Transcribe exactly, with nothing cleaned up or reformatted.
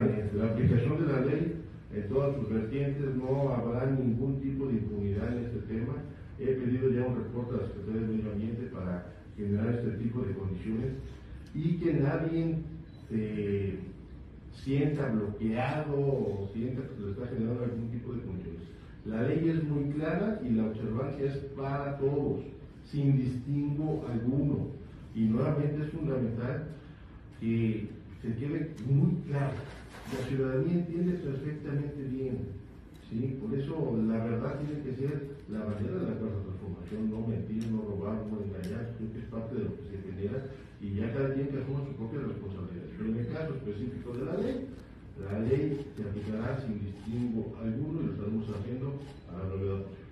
La aplicación de la ley en todas sus vertientes, no habrá ningún tipo de impunidad en este tema. He pedido ya un reporte a la Secretaría de Medio Ambiente para generar este tipo de condiciones y que nadie se sienta bloqueado o sienta que se le está generando algún tipo de condiciones. La ley es muy clara y la observancia es para todos, sin distingo alguno. Y nuevamente es fundamental que se quede muy claro. La ciudadanía entiende perfectamente bien, ¿sí? Por eso la verdad tiene que ser la bandera de la cuarta transformación, no mentir, no robar, no engañar, creo que es parte de lo que se genera y ya cada quien que asuma su propia responsabilidad. Pero en el caso específico de la ley, la ley se aplicará sin distingo alguno y lo estaremos haciendo a la brevedad posible.